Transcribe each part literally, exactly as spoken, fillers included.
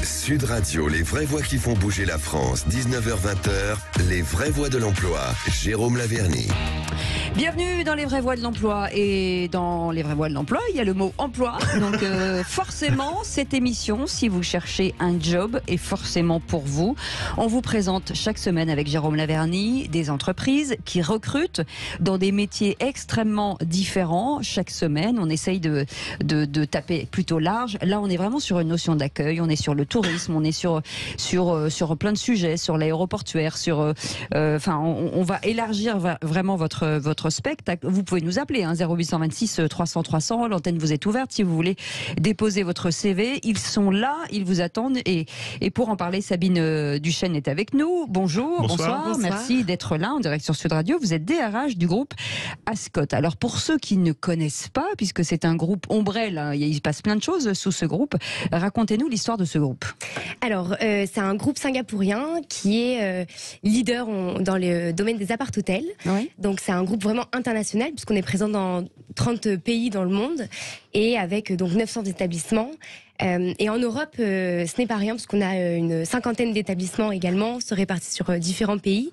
Sud Radio, les vraies voix qui font bouger la France. dix-neuf heures vingt, les vraies voix de l'emploi. Jérôme Laverny. Bienvenue dans les vraies voix de l'emploi. Et dans les vraies voix de l'emploi, il y a le mot emploi. Donc euh, forcément, cette émission, si vous cherchez un job, est forcément pour vous. On vous présente chaque semaine avec Jérôme Laverny des entreprises qui recrutent dans des métiers extrêmement différents. Chaque semaine, on essaye de, de, de taper plutôt large. Là, on est vraiment sur une notion d'accueil. On est sur le tourisme, on est sur, sur, sur plein de sujets, sur l'aéroportuaire, sur, euh, enfin, on, on va élargir vraiment votre, votre spectacle. Vous pouvez nous appeler, hein, zéro huit deux six trois cents trois cents. L'antenne vous est ouverte si vous voulez déposer votre C V. Ils sont là, ils vous attendent. Et, et pour en parler, Sabine Duchesne est avec nous. Bonjour, bonsoir. bonsoir. bonsoir. Merci d'être là en direct sur Sud Radio. Vous êtes D R H du groupe Ascot. Alors pour ceux qui ne connaissent pas, puisque c'est un groupe ombrelle, hein, il se passe plein de choses sous ce groupe, racontez-nous l'histoire de ce groupe. Alors, euh, c'est un groupe singapourien qui est euh, leader on, dans le domaine des appart-hôtels. Oui. Donc, c'est un groupe vraiment international puisqu'on est présent dans trente pays dans le monde et avec donc neuf cents établissements. Euh, et en Europe, euh, ce n'est pas rien parce qu'on a une cinquantaine d'établissements également, se répartis sur euh, différents pays.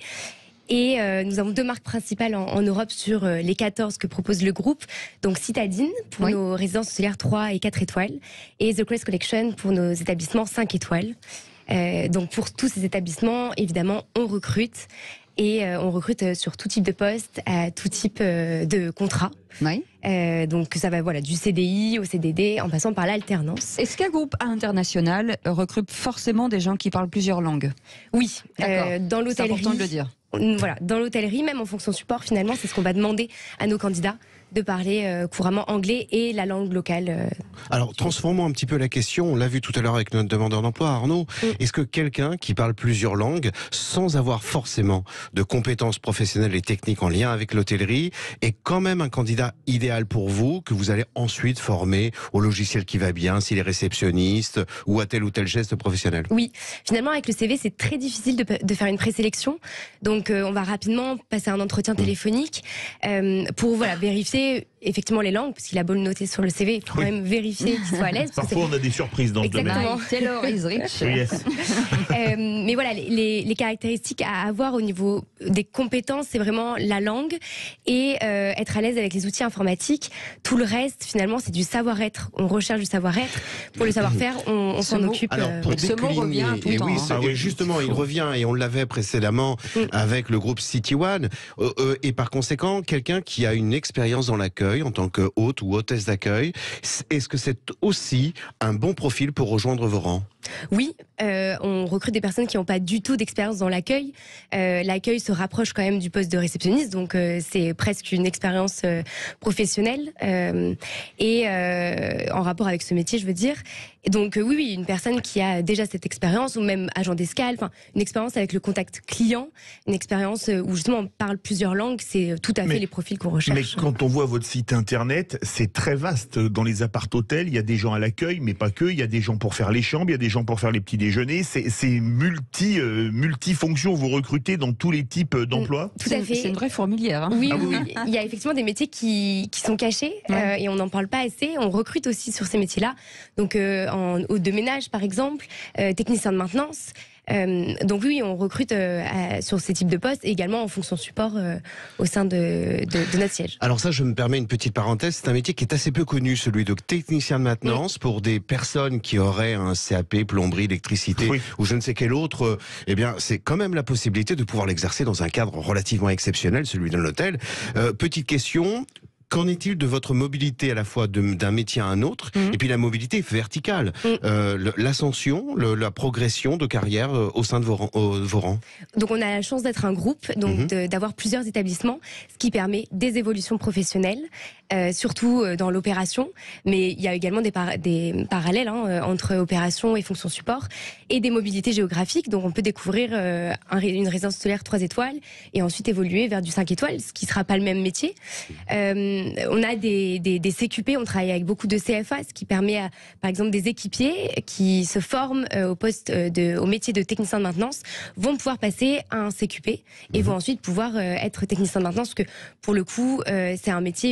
Et euh, nous avons deux marques principales en, en Europe sur euh, les quatorze que propose le groupe. Donc Citadine pour oui. nos résidences hôtelières trois et quatre étoiles et The Crest Collection pour nos établissements cinq étoiles. Euh, donc pour tous ces établissements, évidemment, on recrute. Et euh, on recrute sur tout type de poste, à tout type euh, de contrat. Oui. Euh, donc ça va voilà, du C D I au C D D en passant par l'alternance. Est-ce qu'un groupe international recrute forcément des gens qui parlent plusieurs langues? Oui, euh, dans l'hôtellerie. C'est important de le dire. Voilà, dans l'hôtellerie, même en fonction support, finalement, c'est ce qu'on va demander à nos candidats, de parler euh, couramment anglais et la langue locale. Euh, Alors, transformons un petit peu la question. On l'a vu tout à l'heure avec notre demandeur d'emploi, Arnaud. Mm. Est-ce que quelqu'un qui parle plusieurs langues, sans avoir forcément de compétences professionnelles et techniques en lien avec l'hôtellerie, est quand même un candidat idéal pour vous, que vous allez ensuite former au logiciel qui va bien, s'il est réceptionniste ou à tel ou tel geste professionnel? Oui, finalement, avec le C V, c'est très difficile de, de faire une présélection. Donc, euh, on va rapidement passer un entretien téléphonique euh, pour voilà, vérifier effectivement les langues, parce qu'il a beau le noter sur le C V, il faut oui. quand même vérifier qu'il soit à l'aise. Parfois on a des surprises dans Exactement. ce domaine. Taylor is rich. Yes. euh, mais voilà, les, les caractéristiques à avoir au niveau des compétences, c'est vraiment la langue et euh, être à l'aise avec les outils informatiques. Tout le reste, finalement, c'est du savoir-être. On recherche du savoir-être. Pour le savoir-faire, on, on s'en mot, occupe. Alors, pour euh, ce mot revient tout le temps. Oui, hein. et justement, il revient, et on l'avait précédemment mm. avec le groupe City One. Euh, euh, et par conséquent, quelqu'un qui a une expérience dans l'accueil en tant que hôte ou hôtesse d'accueil, est-ce que c'est aussi un bon profil pour rejoindre vos rangs? Oui, euh, on recrute des personnes qui n'ont pas du tout d'expérience dans l'accueil. Euh, l'accueil se rapproche quand même du poste de réceptionniste, donc euh, c'est presque une expérience euh, professionnelle euh, et euh, en rapport avec ce métier, je veux dire. Et donc euh, oui, oui, une personne qui a déjà cette expérience, ou même agent d'escale, enfin une expérience avec le contact client, une expérience où justement on parle plusieurs langues, c'est tout à fait mais, les profils qu'on recherche. Mais quand on voit votre site internet, c'est très vaste. Dans les appart-hôtels, il y a des gens à l'accueil, mais pas que. Il y a des gens pour faire les chambres, il y a des gens pour faire les petits déjeuners. C'est multi, euh, multifonction. Vous recrutez dans tous les types d'emplois. Tout à fait. C'est une vraie fourmilière. Hein. Oui, ah, oui, oui, oui. Il y a effectivement des métiers qui, qui sont cachés ouais. euh, et on n'en parle pas assez. On recrute aussi sur ces métiers-là. Donc, euh, en hôte de ménage, par exemple, euh, technicien de maintenance. Euh, donc oui, on recrute euh, à, sur ces types de postes et également en fonction support euh, au sein de, de, de notre siège. Alors ça, je me permets une petite parenthèse, c'est un métier qui est assez peu connu, celui de technicien de maintenance, oui. pour des personnes qui auraient un C A P, plomberie, électricité oui. ou je ne sais quel autre, euh, eh bien c'est quand même la possibilité de pouvoir l'exercer dans un cadre relativement exceptionnel, celui d'un hôtel. Euh, petite question, qu'en est-il de votre mobilité à la fois d'un métier à un autre, mmh. et puis la mobilité verticale, mmh. euh, l'ascension, la progression de carrière euh, au sein de vos, euh, vos rangs? Donc on a la chance d'être un groupe, donc mmh. d'avoir plusieurs établissements, ce qui permet des évolutions professionnelles, euh, surtout euh, dans l'opération, mais il y a également des, par des parallèles hein, entre opération et fonction support, et des mobilités géographiques, donc on peut découvrir euh, un, une résidence hôtelière trois étoiles, et ensuite évoluer vers du cinq étoiles, ce qui ne sera pas le même métier. Euh, On a des, des, des C Q P, on travaille avec beaucoup de C F A, ce qui permet à, par exemple, des équipiers qui se forment euh, au poste de, au métier de technicien de maintenance vont pouvoir passer à un C Q P et mmh. vont ensuite pouvoir euh, être technicien de maintenance, parce que pour le coup, euh, c'est un métier où, où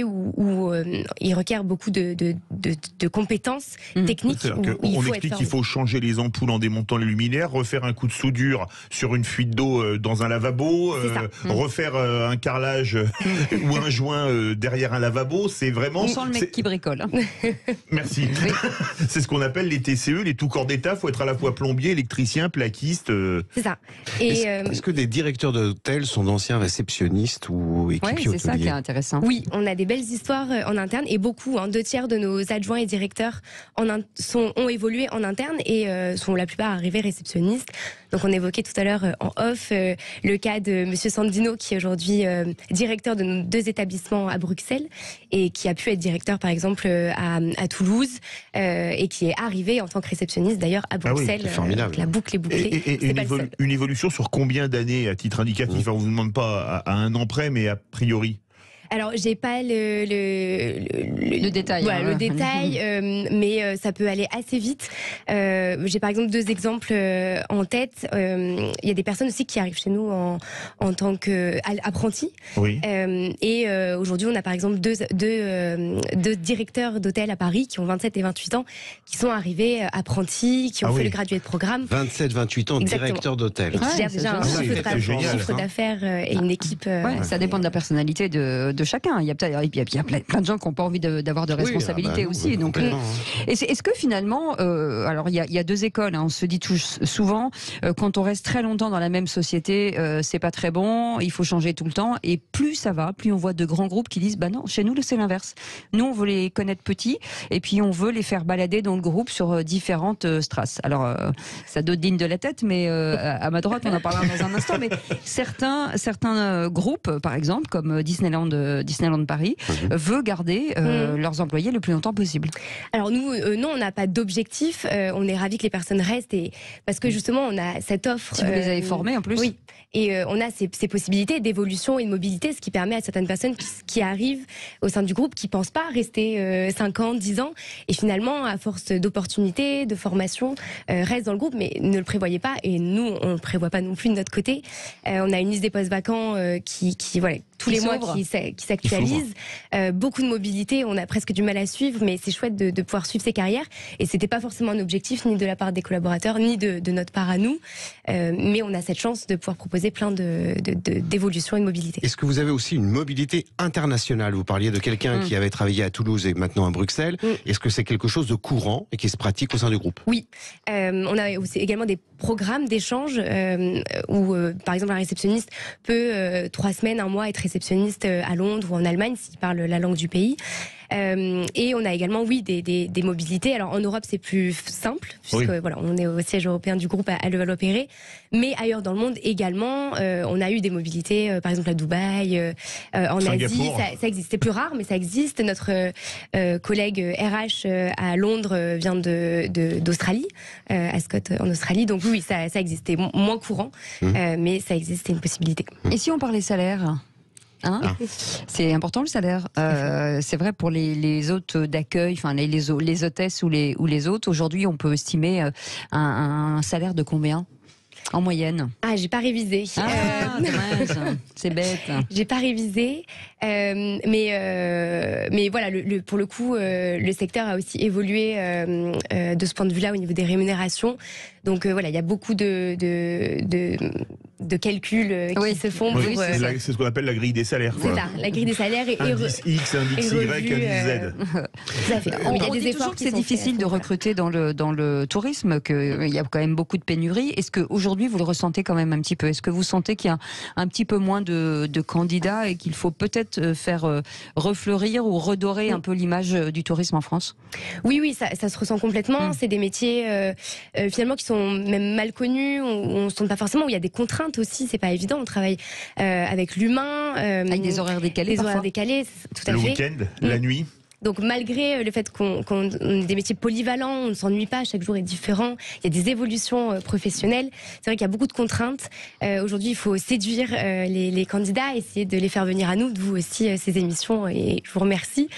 où euh, il requiert beaucoup de, de, de, de compétences mmh. techniques. Où il on explique qu'il faut changer les ampoules en démontant les luminaires, refaire un coup de soudure sur une fuite d'eau dans un lavabo, euh, mmh. refaire euh, un carrelage mmh. ou un joint euh, derrière un lavabo. C'est vraiment. On sent le mec qui bricole. Merci. Oui. C'est ce qu'on appelle les T C E, les tout corps d'État. Il faut être à la fois plombier, électricien, plaquiste. Euh... C'est ça. Est-ce euh... est que des directeurs d'hôtel sont d'anciens réceptionnistes ou équipiers hôteliers ? Oui, c'est ça qui est intéressant. Oui, on a des belles histoires en interne et beaucoup. Hein, deux tiers de nos adjoints et directeurs en in... sont, ont évolué en interne et euh, sont la plupart arrivés réceptionnistes. Donc on évoquait tout à l'heure euh, en off euh, le cas de Monsieur Sandino qui est aujourd'hui euh, directeur de nos deux établissements à Bruxelles et qui a pu être directeur par exemple euh, à, à Toulouse euh, et qui est arrivé en tant que réceptionniste d'ailleurs à Bruxelles. Ah oui, formidable. Euh, la boucle est bouclée. Et, et, et une, évolu une évolution sur combien d'années à titre indicatif? mmh. On vous demande pas à, à un an près, mais a priori. Alors, j'ai pas le le, le, le détail, voilà, hein, le détail, euh, mais euh, ça peut aller assez vite. Euh, j'ai par exemple deux exemples euh, en tête. Il euh, y a des personnes aussi qui arrivent chez nous en en tant qu'apprentis. Oui. Euh, et euh, aujourd'hui, on a par exemple deux deux euh, deux directeurs d'hôtel à Paris qui ont vingt-sept et vingt-huit ans, qui sont arrivés apprentis, qui ont ah fait oui. le gradué de programme. vingt-sept vingt-huit ans, directeur d'hôtel. Et qui gèrent déjà un chiffre d'affaires et une équipe. Euh, ouais, ça dépend de la personnalité de de chacun. Il y a, il y a, il y a plein, plein de gens qui n'ont pas envie d'avoir de, de responsabilité oui, ah bah, aussi. Oui, donc, euh, est-ce que finalement, euh, alors il y, a, il y a deux écoles. Hein, on se dit tous, souvent, euh, quand on reste très longtemps dans la même société, euh, c'est pas très bon. Il faut changer tout le temps. Et plus ça va, plus on voit de grands groupes qui disent, bah non, chez nous c'est l'inverse. Nous on veut les connaître petits, et puis on veut les faire balader dans le groupe sur euh, différentes euh, strass. Alors euh, ça doit digne de la tête, mais euh, à ma droite, on en parlera dans un instant. Mais certains, certains euh, groupes, par exemple, comme Disneyland. Disneyland Paris mmh. veut garder euh, mmh. leurs employés le plus longtemps possible. Alors nous, euh, non, on n'a pas d'objectif. Euh, on est ravis que les personnes restent et parce que justement, on a cette offre. Si vous euh, les avez formés en plus. Oui. Et euh, on a ces, ces possibilités d'évolution et de mobilité, ce qui permet à certaines personnes qui, qui arrivent au sein du groupe, qui pensent pas rester euh, cinq ans, dix ans, et finalement, à force d'opportunités, de formation, euh, restent dans le groupe, mais ne le prévoyez pas. Et nous, on ne prévoit pas non plus de notre côté. Euh, on a une liste des postes vacants euh, qui, qui, voilà, tous qui les mois qui, qui s'actualise. Euh, beaucoup de mobilité, on a presque du mal à suivre, mais c'est chouette de, de pouvoir suivre ces carrières. Et c'était pas forcément un objectif, ni de la part des collaborateurs, ni de, de notre part à nous. Euh, mais on a cette chance de pouvoir proposer plein de, de, de, d'évolution et de mobilité. Est-ce que vous avez aussi une mobilité internationale? Vous parliez de quelqu'un mmh. qui avait travaillé à Toulouse et maintenant à Bruxelles. Mmh. Est-ce que c'est quelque chose de courant et qui se pratique au sein du groupe? Oui. Euh, on a aussi également des programmes d'échange euh, où, euh, par exemple, un réceptionniste peut, euh, trois semaines, un mois, être réceptionniste à Londres ou en Allemagne s'il parle la langue du pays. Euh, et on a également, oui, des, des, des mobilités. Alors en Europe, c'est plus simple, puisque oui. voilà, on est au siège européen du groupe à, à Levallois-Perret. Mais ailleurs dans le monde également, euh, on a eu des mobilités, euh, par exemple à Dubaï, euh, en Singapour. Asie. Ça, ça existe. C'est plus rare, mais ça existe. Notre euh, collègue R H euh, à Londres vient de, de, d'Australie, euh, à Scott en Australie. Donc oui, ça, ça existait. Moins courant, mmh. euh, mais ça existait une possibilité. Et si on parlait salaire? Hein ah. C'est important le salaire. Euh, c'est vrai pour les, les hôtes d'accueil, enfin les, les, les hôtesses ou les, ou les hôtes. Aujourd'hui, on peut estimer un, un salaire de combien en moyenne? Ah, j'ai pas révisé. Ah, euh... dommage. C'est bête. J'ai pas révisé, euh, mais euh, mais voilà, le, le, pour le coup, euh, le secteur a aussi évolué euh, euh, de ce point de vue-là au niveau des rémunérations. Donc euh, voilà, il y a beaucoup de de, de, de calculs euh, qui oui. se font. Oui, pour, c'est, euh, c'est ce qu'on appelle la grille des salaires. C'est ça, la grille des salaires. Et, indice X, indice Y, indice Z. Ça fait. On, il y a on des dit toujours que c'est difficile faits, de recruter dans le dans le tourisme, qu'il y a quand même beaucoup de pénuries. Est-ce que aujourd'hui vous le ressentez quand même un petit peu? Est-ce que vous sentez qu'il y a un petit peu moins de, de candidats et qu'il faut peut-être faire refleurir ou redorer oui. un peu l'image du tourisme en France? Oui, oui, ça, ça se ressent complètement. Mmh. C'est des métiers euh, euh, finalement qui sont même mal connus, on ne se sent pas forcément, où il y a des contraintes aussi, c'est pas évident. On travaille euh, avec l'humain, euh, avec des horaires décalés, des parfois. horaires décalés, tout à le fait. Le week-end, mmh. la nuit. Donc malgré le fait qu'on, qu'on ait des métiers polyvalents, on ne s'ennuie pas, chaque jour est différent, il y a des évolutions euh, professionnelles, c'est vrai qu'il y a beaucoup de contraintes. Euh, aujourd'hui, il faut séduire euh, les, les candidats, essayer de les faire venir à nous, de vous aussi, euh, ces émissions, et je vous remercie.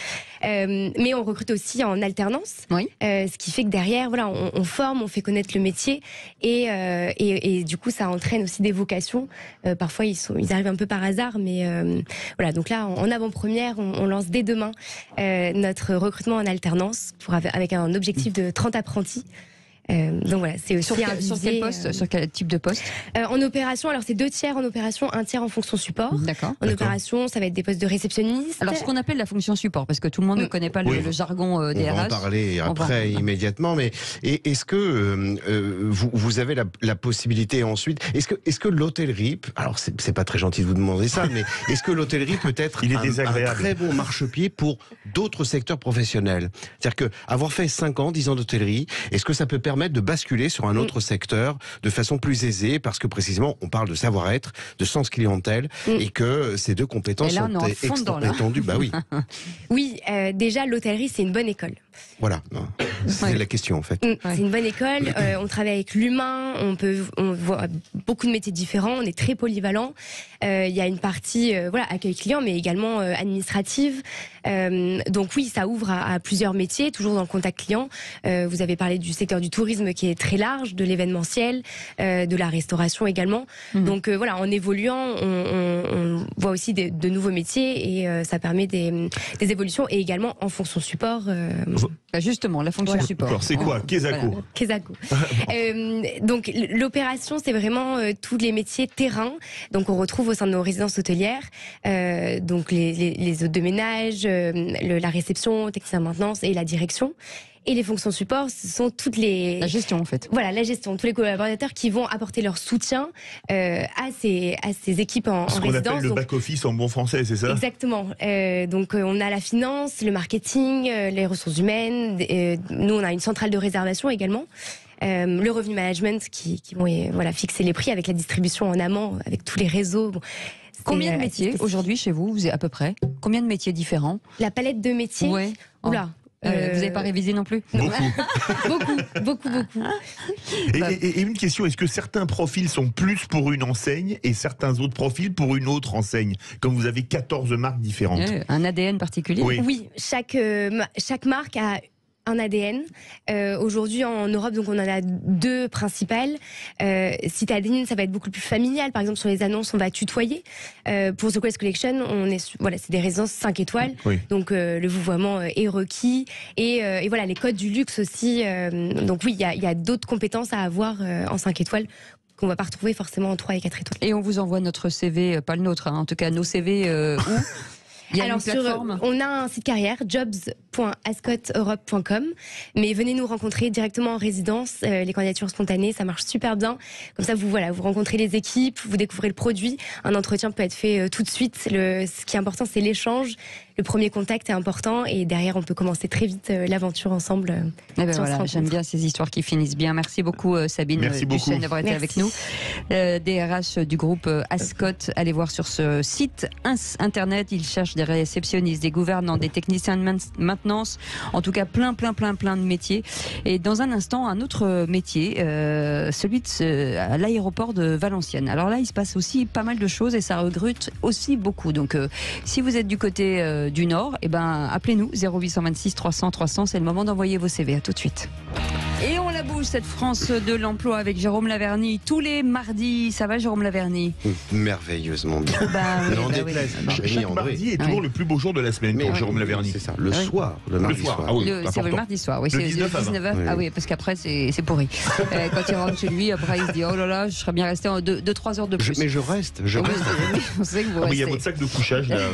Euh, mais on recrute aussi en alternance, oui. euh, ce qui fait que derrière, voilà, on, on forme, on fait connaître le métier, et, euh, et, et du coup, ça entraîne aussi des vocations. Euh, parfois, ils, sont, ils arrivent un peu par hasard, mais euh, voilà. Donc là, en, en avant-première, on, on lance dès demain euh, notre recrutement en alternance pour, avec un objectif de trente apprentis. Euh, donc voilà, c'est aussi sur quel, un visé, sur quel poste, euh, sur quel type de poste euh, En opération, alors c'est deux tiers en opération, un tiers en fonction support. D'accord. En opération, ça va être des postes de réceptionniste. Alors ce qu'on appelle la fonction support, parce que tout le monde mmh. ne connaît pas le, oui. le jargon euh, des On R H. va en parler après va... immédiatement, mais est-ce que euh, euh, vous, vous avez la, la possibilité ensuite, est-ce que, est-ce que l'hôtellerie, alors c'est, c'est pas très gentil de vous demander ça, mais est-ce que l'hôtellerie peut être Il est un, un très bon marchepied pour d'autres secteurs professionnels? C'est-à-dire que avoir fait cinq ans, dix ans d'hôtellerie, est-ce que ça peut permettre de basculer sur un autre mmh. secteur de façon plus aisée, parce que précisément on parle de savoir-être, de sens clientèle, mmh. et que ces deux compétences là, sont extrêmement étendues. Bah oui. Oui, euh, déjà l'hôtellerie c'est une bonne école. Voilà, c'est ouais. la question en fait. Mmh. Ouais. C'est une bonne école. Euh, on travaille avec l'humain, on peut, on voit beaucoup de métiers différents, on est très polyvalent. Il euh, y a une partie, euh, voilà, accueil client, mais également euh, administrative. Euh, donc oui, ça ouvre à, à plusieurs métiers, toujours dans le contact client. Euh, vous avez parlé du secteur du tourisme qui est très large, de l'événementiel, euh, de la restauration également. Mmh. Donc euh, voilà, en évoluant, on, on, on voit aussi des, de nouveaux métiers et euh, ça permet des, des évolutions, et également en fonction support. Euh, bah justement, la fonction voilà. support. Alors c'est quoi Kesaco voilà. Kesaco. euh, donc l'opération, c'est vraiment euh, tous les métiers terrain. Donc on retrouve au sein de nos résidences hôtelières, euh, donc les, les, les hôtes de ménage, euh, le, la réception, technicien de maintenance et la direction. Et les fonctions support, ce sont toutes les... La gestion, en fait. Voilà, la gestion. Tous les collaborateurs qui vont apporter leur soutien euh, à, ces, à ces équipes en, Ce en qu'on résidence. appelle le donc... back-office en bon français, c'est ça? Exactement. Euh, donc, euh, on a la finance, le marketing, euh, les ressources humaines. Euh, nous, on a une centrale de réservation également. Euh, le revenu management qui, qui vont euh, voilà, fixer les prix avec la distribution en amont, avec tous les réseaux. Bon, combien de métiers aujourd'hui chez vous, vous êtes à peu près? Combien de métiers différents? La palette de métiers. Ouais. Oula. Euh, euh, vous n'avez pas révisé non plus? Beaucoup. beaucoup, beaucoup, beaucoup. Et, et, et une question, est-ce que certains profils sont plus pour une enseigne et certains autres profils pour une autre enseigne? Comme vous avez quatorze marques différentes. Euh, un A D N particulier? Oui, oui, chaque, euh, chaque marque a un A D N. Euh, aujourd'hui en Europe, donc on en a deux principales. Euh, Citadine, ça va être beaucoup plus familial. Par exemple, sur les annonces, on va tutoyer. Euh, pour The Quest Collection, on est, voilà, c'est des résidences cinq étoiles. Oui. Donc euh, le vouvoiement est requis. Et, euh, et voilà, les codes du luxe aussi. Euh, donc oui, il y a, y a d'autres compétences à avoir euh, en cinq étoiles qu'on va pas retrouver forcément en trois et quatre étoiles. Et on vous envoie notre C V, pas le nôtre, hein, en tout cas nos C V euh, où Il y a Alors, une plateforme. Sur, on a un site carrière, jobs point ascot europe point com, mais venez nous rencontrer directement en résidence. Euh, les candidatures spontanées, ça marche super bien. Comme ça, vous voilà, vous rencontrez les équipes, vous découvrez le produit. Un entretien peut être fait euh, tout de suite. Le, ce qui est important, c'est l'échange. Le premier contact est important et derrière, on peut commencer très vite euh, l'aventure ensemble. Euh, eh ben voilà, j'aime bien ces histoires qui finissent bien. Merci beaucoup euh, Sabine Merci Duchesne d'avoir été avec nous. Euh, D R H du groupe euh, Ascot. Allez voir sur ce site internet. Ils cherchent des réceptionnistes, des gouvernants, des techniciens de maintenance. En tout cas, plein, plein, plein, plein de métiers. Et dans un instant, un autre métier, euh, celui de ce, à l'aéroport de Valenciennes. Alors là, il se passe aussi pas mal de choses et ça recrute aussi beaucoup. Donc, euh, si vous êtes du côté euh, du Nord, eh ben, appelez-nous zéro huit cent vingt-six trois cents trois cents. C'est le moment d'envoyer vos C V. À tout de suite. Et on la bouge, cette France de l'emploi, avec Jérôme Laverny tous les mardis. Ça va, Jérôme Laverny? Merveilleusement bien. Bah, oui, non, bah, déplaise. oui. Chaque André. mardi est toujours oui. le plus beau jour de la semaine pour Mais Jérôme oui, Laverny. C'est ça, le oui. soir, le mardi le soir. soir. Ah oui, Le, c'est le mardi soir, oui, le c'est dix-neuf dix-neuf heures. Ah oui, parce qu'après c'est, c'est pourri. euh, quand il rentre chez lui, après il se dit oh là là, je serais bien resté deux trois heures de plus. Je, mais je reste, je oui, reste. oui, on sait que vous Ah, mais il y restez. a votre sac de couchage là.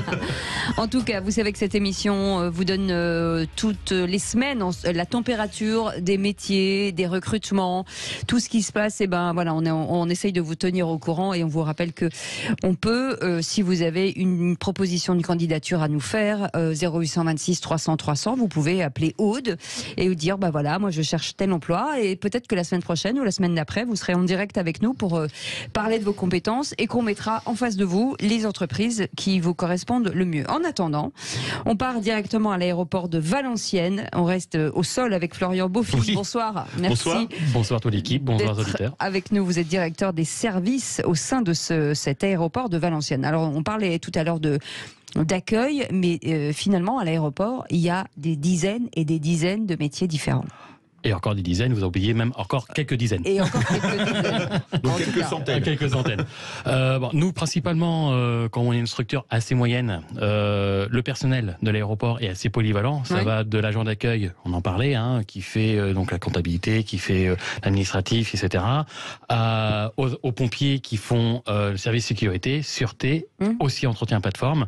En tout cas, vous savez que cette émission euh, vous donne euh, toutes les semaines en, la température des métiers, des recrutements, tout ce qui se passe. Et ben voilà, on, est, on, on essaye de vous tenir au courant et on vous rappelle que on peut, euh, si vous avez une proposition de candidature à nous faire, euh, zéro huit cent vingt-six trois cents trois cents, vous pouvez appeler Aude et vous dire bah voilà, moi je cherche tel emploi et peut-être que la semaine prochaine ou la semaine d'après, vous serez en direct avec nous pour euh, parler de vos compétences et qu'on mettra en face de vous les entreprises qui vous correspondent le mieux. En attendant, on part directement à l'aéroport de Valenciennes. On reste au sol avec Florian Beaufils. Oui. Bonsoir. Merci. Bonsoir. Bonsoir toute l'équipe. Bonsoir aux auditeurs. Avec nous, vous êtes directeur des services au sein de ce, cet aéroport de Valenciennes. Alors, on parlait tout à l'heure de d'accueil, mais euh, finalement, à l'aéroport, il y a des dizaines et des dizaines de métiers différents. Et encore des dizaines, vous oubliez même encore quelques dizaines. Et encore quelques dizaines. Donc quelques centaines. Quelques centaines. Euh, bon, nous, principalement, euh, quand on est une structure assez moyenne, euh, le personnel de l'aéroport est assez polyvalent. Ça oui. va de l'agent d'accueil, on en parlait, hein, qui fait euh, donc la comptabilité, qui fait euh, l'administratif, et cetera, à, aux, aux pompiers qui font euh, le service sécurité, sûreté, mmh. aussi entretien plateforme,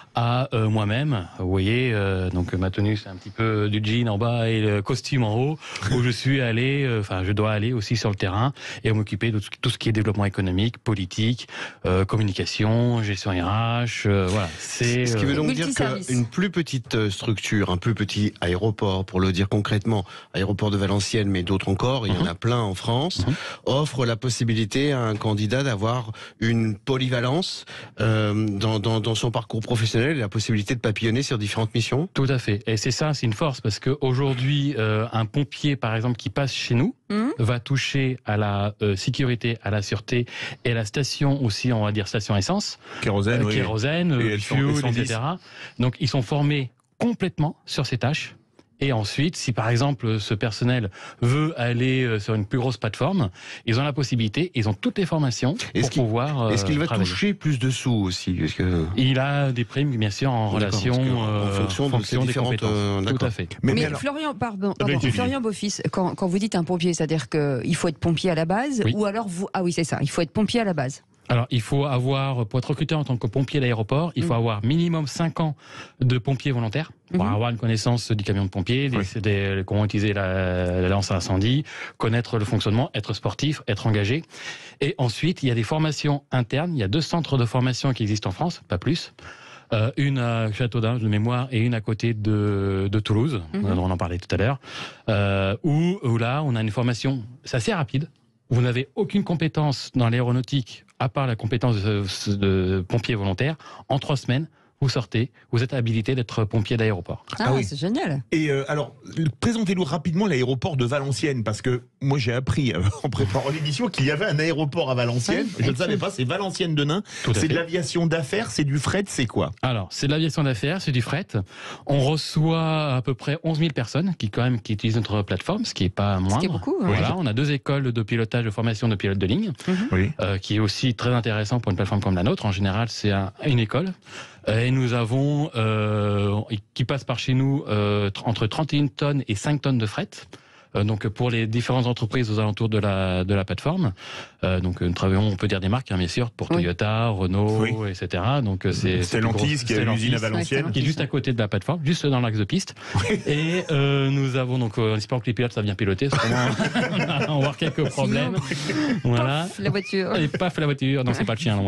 à euh, moi-même. Vous voyez, euh, donc ma tenue, c'est un petit peu du jean en bas et le costume en haut, où je suis allé, enfin, euh, je dois aller aussi sur le terrain et m'occuper de tout ce qui est développement économique, politique, euh, communication, gestion R H, euh, voilà. C'est ce qui veut donc euh, dire qu'une plus petite structure, un plus petit aéroport, pour le dire concrètement, aéroport de Valenciennes, mais d'autres encore, il y en a plein en France, mm-hmm. offre la possibilité à un candidat d'avoir une polyvalence euh, dans, dans, dans son parcours professionnel, et la possibilité de papillonner sur différentes missions. Tout à fait. Et c'est ça, c'est une force, parce qu'aujourd'hui, euh, un pompier, par exemple, qui passe chez nous, mmh. va toucher à la euh, sécurité, à la sûreté, et à la station aussi, on va dire station essence. Kérosène, euh, oui. Kérosène, et fuel, et cetera. Donc, ils sont formés complètement sur ces tâches. Et ensuite, si par exemple ce personnel veut aller sur une plus grosse plateforme, ils ont la possibilité, ils ont toutes les formations pour pouvoir. Est-ce qu'il va travailler. toucher plus de sous aussi? Est-ce que... Il a des primes, bien sûr, en relation, en fonction, euh, en fonction de des compétences. Euh, Tout à fait. Mais, mais alors... Florian, pardon, pardon Florian Beaufils, quand, quand vous dites un pompier, c'est-à-dire qu'il faut être pompier à la base, oui. ou alors vous, ah oui, c'est ça, il faut être pompier à la base. Alors, il faut avoir, pour être recruté en tant que pompier d'aéroport, il faut mmh. avoir minimum cinq ans de pompier volontaire pour mmh. avoir une connaissance du camion de pompier, des, oui. des, comment utiliser la, la lance à incendie, connaître le fonctionnement, être sportif, être engagé. Et ensuite, il y a des formations internes. Il y a deux centres de formation qui existent en France, pas plus. Euh, une à Châteaudun de mémoire et une à côté de, de Toulouse, mmh. on en parlait tout à l'heure, euh, où, où là, on a une formation, c'est assez rapide. Vous n'avez aucune compétence dans l'aéronautique, à part la compétence de, de pompier volontaire. En trois semaines, vous sortez, vous êtes habilité d'être pompier d'aéroport. Ah, ah oui, c'est génial. Et euh, alors, présentez-nous rapidement l'aéroport de Valenciennes, parce que moi j'ai appris euh, en préparant l'émission qu'il y avait un aéroport à Valenciennes. Oui, je ne savais pas, c'est Valenciennes de Nain. C'est de l'aviation d'affaires, c'est du fret, c'est quoi? Alors, c'est de l'aviation d'affaires, c'est du fret. On reçoit à peu près onze mille personnes qui, quand même, qui utilisent notre plateforme, ce qui n'est pas moindre. Ce qui est beaucoup. Hein. Voilà, on a deux écoles de pilotage, de formation de pilotes de ligne, mm-hmm. oui. euh, qui est aussi très intéressant pour une plateforme comme la nôtre. En général, c'est un, une école. Et nous avons, euh, qui passe par chez nous, euh, entre trente et une tonnes et cinq tonnes de fret. Euh, donc pour les différentes entreprises aux alentours de la de la plateforme. Euh, donc nous travaillons, on peut dire des marques, hein, bien sûr, pour Toyota, oui. Renault, oui. et cetera. Donc c'est Stellantis qui a l'usine à Valenciennes, qui est juste à côté de la plateforme, juste dans l'axe de piste. Et euh, nous avons donc, en espérant que les pilotes savent bien piloter, parce qu'on va avoir quelques problèmes. Voilà. Paf, la voiture. Et paf la voiture. Non, c'est pas le chien. Non.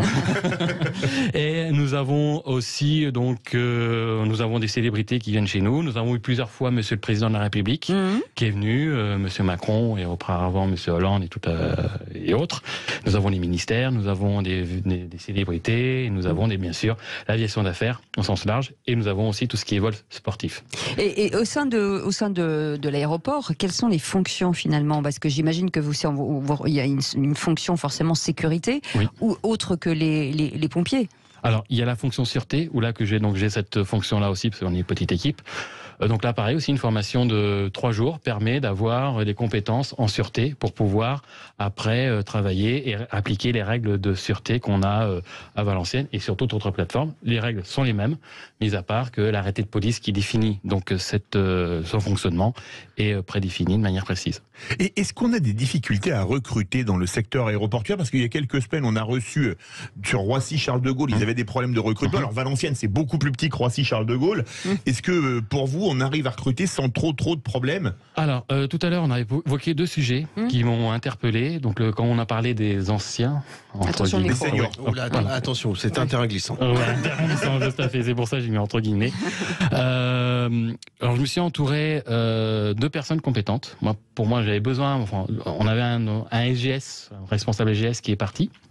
Et nous avons aussi donc euh, nous avons des célébrités qui viennent chez nous. Nous avons eu plusieurs fois Monsieur le Président de la République mmh. qui est venu. Euh, Monsieur Macron et auparavant Monsieur Hollande et tout euh, et autres. Nous avons les ministères, nous avons des, des, des célébrités, nous avons des, bien sûr l'aviation d'affaires au sens large, et nous avons aussi tout ce qui est vol sportif. Et, et au sein de au sein de, de l'aéroport, quelles sont les fonctions finalement? Parce que j'imagine que vous, il y a une, une fonction forcément sécurité, oui. ou autre que les, les, les pompiers. Alors il y a la fonction sûreté, où là que j'ai donc j'ai cette fonction là aussi parce qu'on est une petite équipe. Donc là, pareil, aussi une formation de trois jours permet d'avoir des compétences en sûreté pour pouvoir après euh, travailler et appliquer les règles de sûreté qu'on a euh, à Valenciennes et sur toute autre plateforme. Les règles sont les mêmes, mis à part que l'arrêté de police qui définit donc cette, euh, son fonctionnement est euh, prédéfini de manière précise. Et est-ce qu'on a des difficultés à recruter dans le secteur aéroportuaire? Parce qu'il y a quelques semaines, on a reçu sur Roissy-Charles de Gaulle, ils avaient des problèmes de recrutement. Alors Valenciennes, c'est beaucoup plus petit que Roissy-Charles de Gaulle. Est-ce que pour vous, on arrive à recruter sans trop trop de problèmes? Alors, euh, tout à l'heure, on a évoqué deux sujets mmh. qui m'ont interpellé. Donc, le, quand on a parlé des anciens... Attention, les seniors. Oh là, voilà. Attention, c'est un terrain glissant. Euh, ouais, un terrain glissant, tout à fait. C'est pour ça que j'ai mis entre guillemets. Euh, alors, je me suis entouré euh, de personnes compétentes. Moi, pour moi, j'avais besoin... Enfin, on avait un, un S G S, un responsable S G S qui est parti.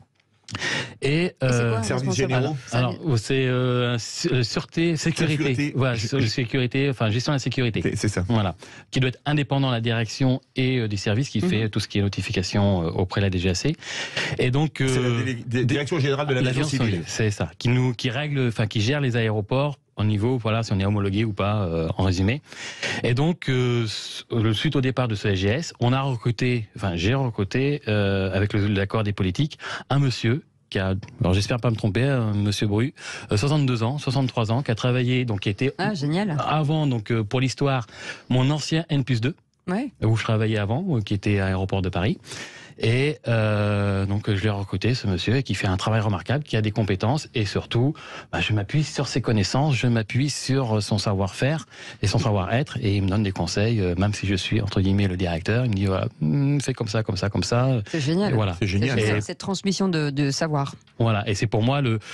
Et, euh, services généraux. Alors, c'est euh, sûreté, sécurité. sécurité. Voilà, sécurité, enfin gestion de la sécurité. C'est ça. Voilà, qui doit être indépendant de la direction et euh, des services, qui mmh. fait tout ce qui est notification euh, auprès de la D G A C. Et donc, euh, c'est la Direction générale de l'aviation civile. C'est ça, qui nous, qui règle, enfin qui gère les aéroports au niveau, voilà, si on est homologué ou pas, euh, en résumé. Et donc, euh, suite au départ de ce S G S, on a recruté, enfin, j'ai recruté, euh, avec l'accord des politiques, un monsieur qui a, alors j'espère pas me tromper, un monsieur Bru, euh, soixante-deux ans, soixante-trois ans, qui a travaillé, donc qui était ah, génial. avant, donc euh, pour l'histoire, mon ancien N plus deux, ouais. où je travaillais avant, qui était à l'aéroport de Paris. Et euh, donc je l'ai recruté, ce monsieur, qui fait un travail remarquable, qui a des compétences, et surtout, bah, je m'appuie sur ses connaissances, je m'appuie sur son savoir-faire et son savoir-être, et il me donne des conseils, euh, même si je suis entre guillemets le directeur, il me dit voilà, fais comme ça, comme ça, comme ça. C'est génial. Et voilà, c'est génial. Et cette transmission de, de savoir. Voilà, et c'est pour moi le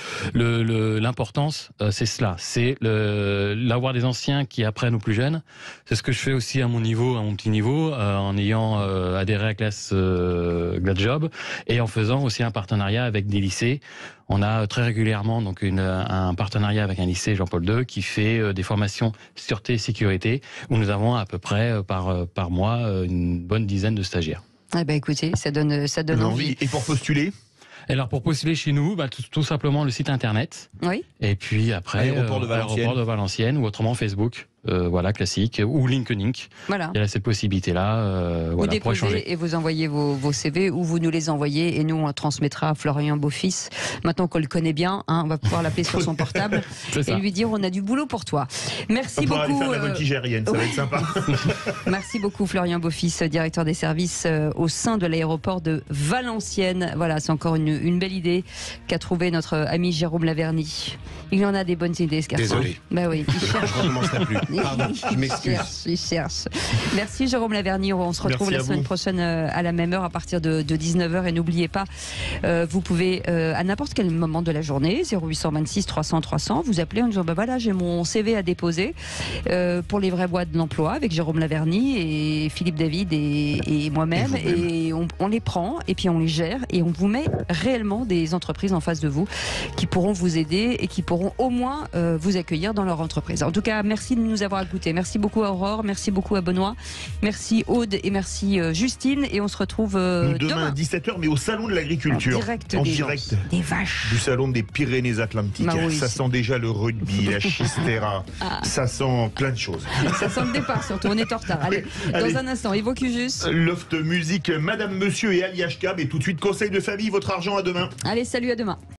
le l'importance, le, euh, c'est cela, c'est le l'avoir des anciens qui apprennent aux plus jeunes. C'est ce que je fais aussi à mon niveau, à mon petit niveau, euh, en ayant euh, adhéré à classe euh, GladJob et en faisant aussi un partenariat avec des lycées. On a très régulièrement donc une, un partenariat avec un lycée Jean-Paul deux qui fait euh, des formations sûreté et sécurité où nous avons à peu près euh, par euh, par mois euh, une bonne dizaine de stagiaires. Eh ben écoutez, ça donne ça donne envie. Et pour postuler? Alors pour postuler chez nous, bah, tout, tout simplement le site internet. Oui. Et puis après, aéroport de Valenciennes, aéroport de Valenciennes ou autrement Facebook. Euh, voilà, classique, ou LinkedIn. Voilà. Il y a cette possibilité-là. Euh, vous voilà, déposez et vous envoyez vos, vos C V ou vous nous les envoyez et nous on transmettra à Florian Beaufils. Maintenant qu'on le connaît bien, hein, on va pouvoir l'appeler sur son portable et ça. Lui dire on a du boulot pour toi. Merci on beaucoup. Aller faire la voltige aérienne, ça va être sympa. Merci beaucoup Florian Beaufils, directeur des services euh, au sein de l'aéroport de Valenciennes. Voilà, c'est encore une, une belle idée qu'a trouvé notre ami Jérôme Laverny. Il en a des bonnes idées, ce garçon. Désolé. Bah oui. Il cherche. Je recommencerai plus. Pardon, je m'excuse. Il cherche. Merci Jérôme Laverny. On se retrouve Merci la semaine vous. prochaine à la même heure à partir de, de dix-neuf heures. Et n'oubliez pas, euh, vous pouvez euh, à n'importe quel moment de la journée, zéro huit cent vingt-six trois cents trois cents, vous appelez en disant bah voilà, j'ai mon C V à déposer euh, pour les vraies voies de l'emploi avec Jérôme Laverny et Philippe David et, et moi-même. Et, et on, on les prend et puis on les gère et on vous met réellement des entreprises en face de vous qui pourront vous aider et qui pourront au moins euh, vous accueillir dans leur entreprise. En tout cas, merci de nous avoir écoutés. Merci beaucoup à Aurore, merci beaucoup à Benoît, merci Aude et merci euh, Justine. Et on se retrouve euh, Nous, demain, demain à dix-sept heures, mais au salon de l'agriculture. En direct, en des, direct des vaches. Du salon des Pyrénées-Atlantiques. Bah oui, ça sent déjà le rugby, la chistera. Ah. Ça sent plein de choses. Ça sent le départ surtout, on est en retard. Allez, dans Allez. un instant, Evo Cujus. Loft Musique, Madame, Monsieur et Ali Ashkab. Et tout de suite, conseil de famille, votre argent à demain. Allez, salut, à demain.